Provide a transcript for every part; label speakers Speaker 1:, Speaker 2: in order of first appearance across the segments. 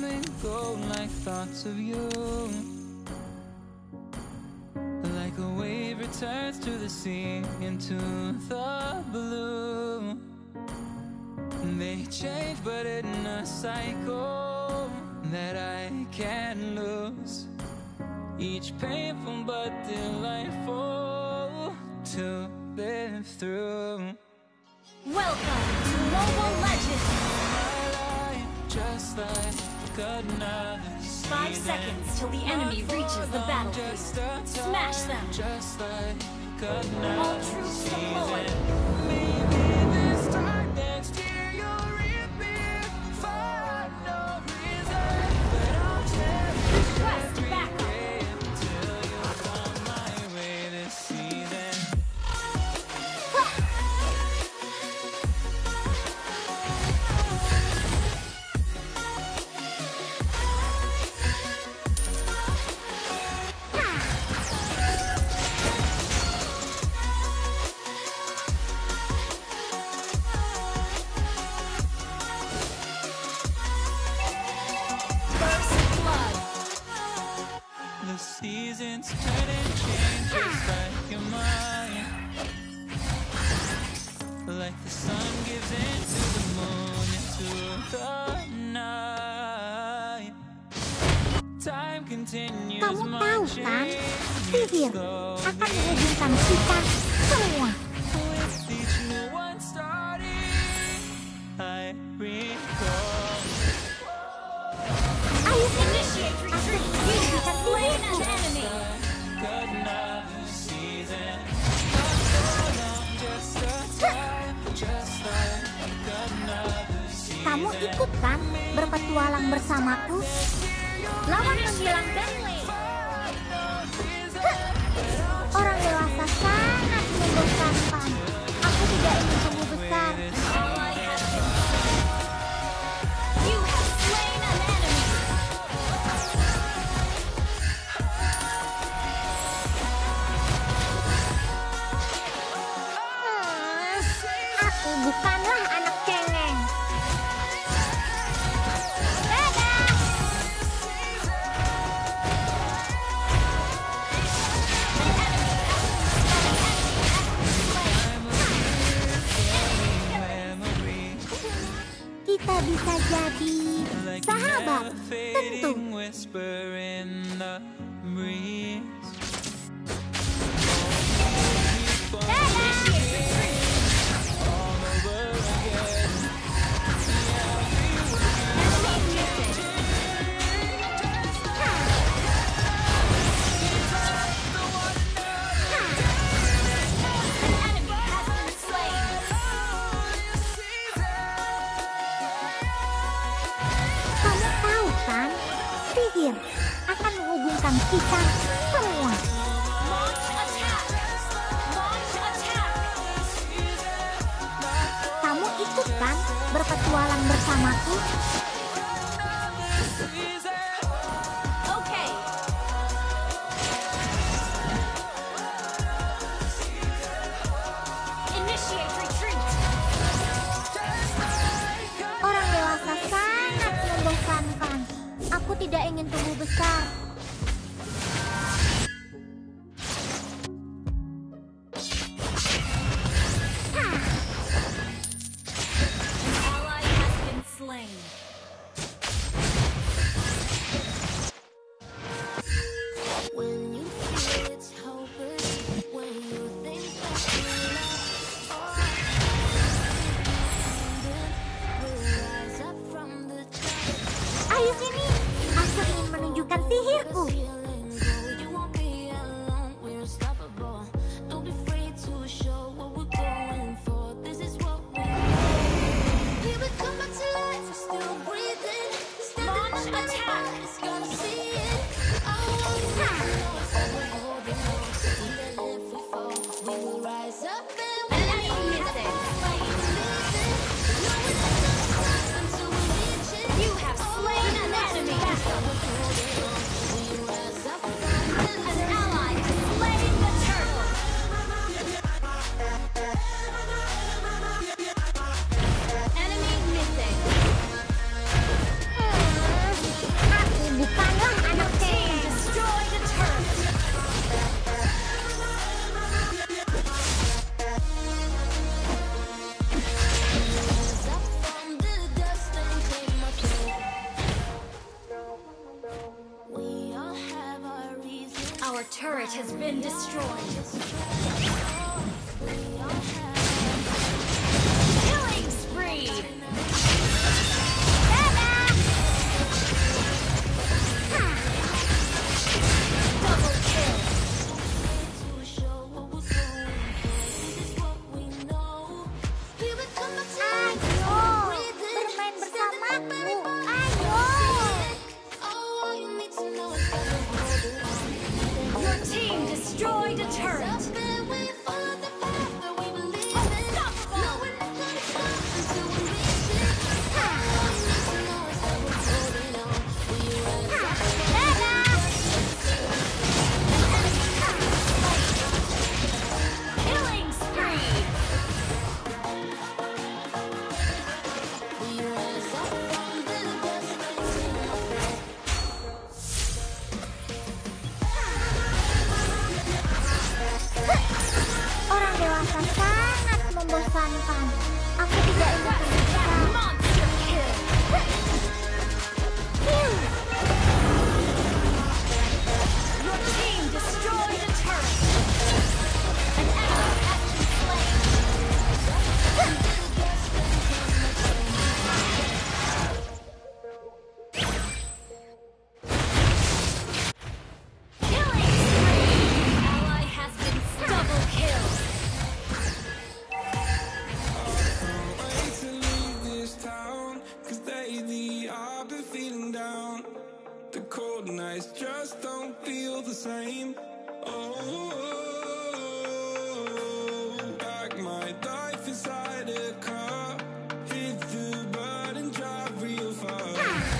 Speaker 1: and go like thoughts of you. Like a wave returns to the sea, into the blue. They change but in a cycle that I can't lose. Each painful but delightful to live through.
Speaker 2: Welcome to Mobile Legends!
Speaker 1: Just like another
Speaker 2: 5 seconds till the enemy reaches the battlefield. Smash them!
Speaker 1: Just like
Speaker 2: All troops deployed!
Speaker 1: maybe this time next year you'll reappear for no reason, but I'll cherish
Speaker 2: Request backup!
Speaker 1: until you come my way this season.
Speaker 2: First blood!
Speaker 1: The seasons turn and change just like your mind. Like the sun gives into the moon, into the night. Time continues
Speaker 3: Kamu tahu kan,
Speaker 1: marching
Speaker 3: sihir akan menghubungkan kita semua.
Speaker 1: with each new one starting. I recall.
Speaker 3: Ayo
Speaker 2: Initiate retreat! You have slain an enemy!
Speaker 1: Another season. Not so long, just a time, just like another season.
Speaker 3: kamu ikut kan berpetualang bersamaku?
Speaker 2: Lawan menghilang Bentley!
Speaker 3: Orang dewasa sangat membosankan. Aku tidak ingin tumbuh besar.
Speaker 2: Ally has been slain. You have slain an enemy!
Speaker 3: Aku bukanlah anak cengeng. Dadah! Kita bisa jadi sahabat, tentu.
Speaker 1: Whisper in the breeze.
Speaker 2: Initiate retreat! Enemy missing! An enemy has been slain!
Speaker 3: Kamu tahu kan, sihir akan menghubungkan kita semua.
Speaker 2: Launch attack! Launch attack!
Speaker 3: Kamu ikut kan berpetualang bersamaku?
Speaker 2: Okay. Initiate retreat!
Speaker 3: Orang dewasa sangat membosankan. Aku tidak ingin tumbuh besar.
Speaker 2: An ally has been slain.
Speaker 4: When you feel it's hopeless, when you think that you're lost, we'll rise up from the dust.
Speaker 3: Ayo sini, aku ingin menunjukkan sihirku.
Speaker 4: Feeling go, you won't be alone. We're unstoppable. Don't be afraid to show what we're going for. This is what we need. We will come back to life. We're still breathing.
Speaker 2: Launch
Speaker 4: Standing on
Speaker 2: attack!
Speaker 4: it's gonna see it. I want you to know it's all we're holding on. Even if we fall, we will rise up and
Speaker 2: An enemy missing! You have slain an enemy! An ally has slain the turtle! Enemy missing! Our turret has been destroyed. Killing spree. Double kill.
Speaker 3: Ayo, bermain bersamaku. Ayo.
Speaker 2: Your team destroyed a turret. Killing spree.
Speaker 3: Orang dewasa sangat membosankan. Aku tidak ingin menikah.
Speaker 2: Monster kill. Your team destroyed a turret. An enemy has been slain. Killing spree. Ally has been double killed.
Speaker 5: Wait to leave this town, 'cause lately I've been feeling down. The cold nights just don't feel the same. Oh, like my life inside a car, hit the button, drive real far.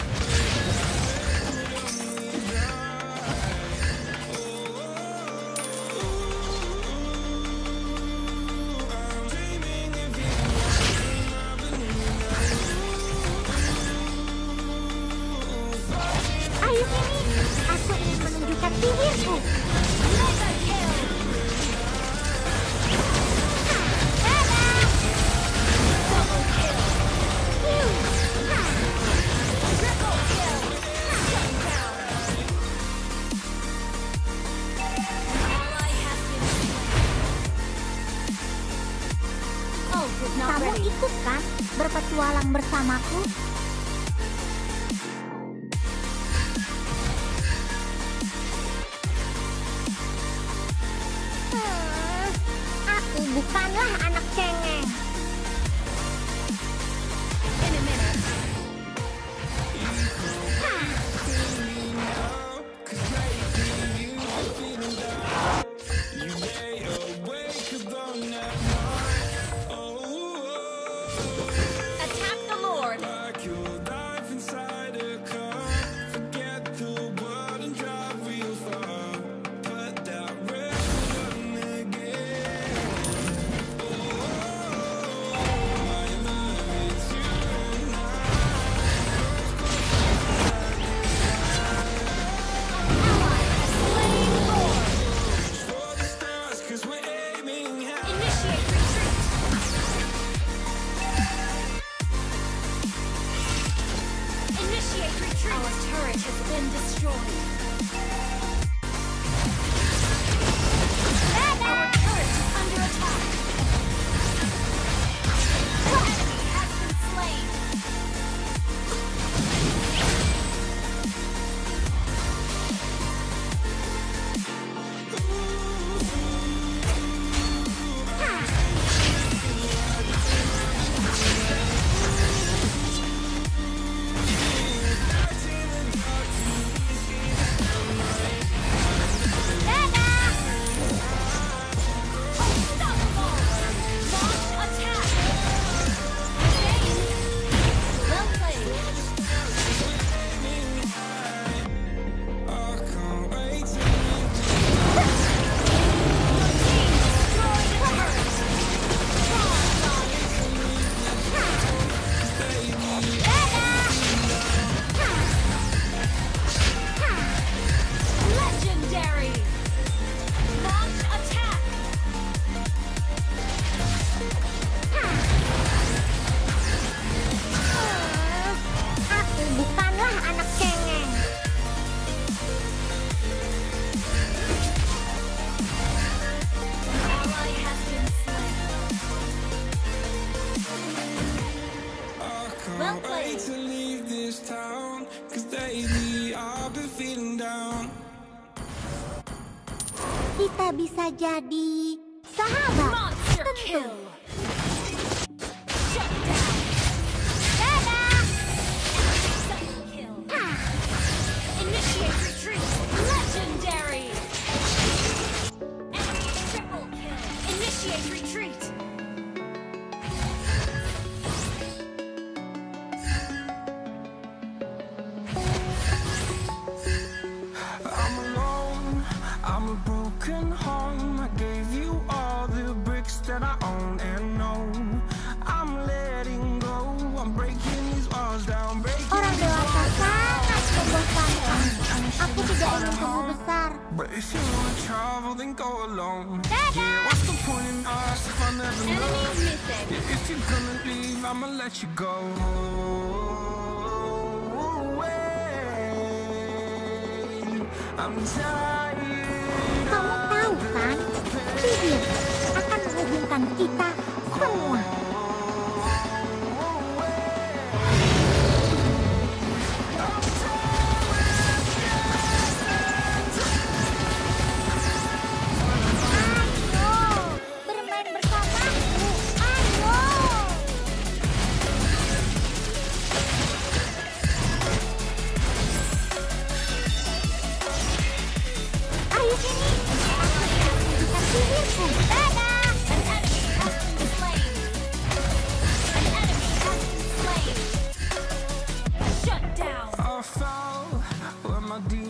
Speaker 5: I'm dreaming if you
Speaker 3: Ayo sini, aku ingin menunjukkan sihirku.
Speaker 2: Mega kill. Double kill. Triple kill. Shut down. Ally has been slain. Ult is not
Speaker 3: Kamu
Speaker 2: ready.
Speaker 3: ikut kan berpetualang bersamaku? Aku bukanlah anak cengeng.
Speaker 2: In a minute.
Speaker 5: you lay awake alone at night. Oh,
Speaker 2: Attack the Lord.
Speaker 5: like your life inside a car. Forget the world and drive real far. Put that record on again. Oh, I love it tonight.
Speaker 2: Ally has slain Lord.
Speaker 5: For the stars, 'cause we're aiming high.
Speaker 2: Initiate retreat. Initiate retreat. Our turret has been destroyed. Our turret is under attack. The enemy has been slain.
Speaker 5: 'cause lately I've been feeling down.
Speaker 3: Kita bisa jadi sahabat.
Speaker 2: Monster
Speaker 3: Tentu.
Speaker 2: kill. Shut down.
Speaker 3: Dadah.
Speaker 2: Double kill. Initiate retreat. Legendary. Enemy triple kill. Initiate retreat.
Speaker 5: I'm alone, I'm a broken home. I gave you all the bricks that I own and know. I'm letting go, I'm breaking these walls down, breaking
Speaker 3: Orang
Speaker 5: these
Speaker 3: dewasa
Speaker 5: walls
Speaker 3: sangat membosankan.
Speaker 5: down.
Speaker 3: Aku tidak ingin tumbuh besar.
Speaker 5: But if you wanna travel, then go alone.
Speaker 3: Dadah.
Speaker 5: Yeah, what's the point in us if I never know?
Speaker 2: Enemy missing.
Speaker 5: If you're gonna leave, I'ma let you go. I'm tired.
Speaker 3: Kamu tahu kan, sihir akan menghubungkan kita semua. Ayo, bermain bersamaku. Ayo. Ayo sini. Aku sihirku. Dadah.
Speaker 2: An enemy has been slain. An enemy has been slain. Shut down.
Speaker 5: I fell where my demons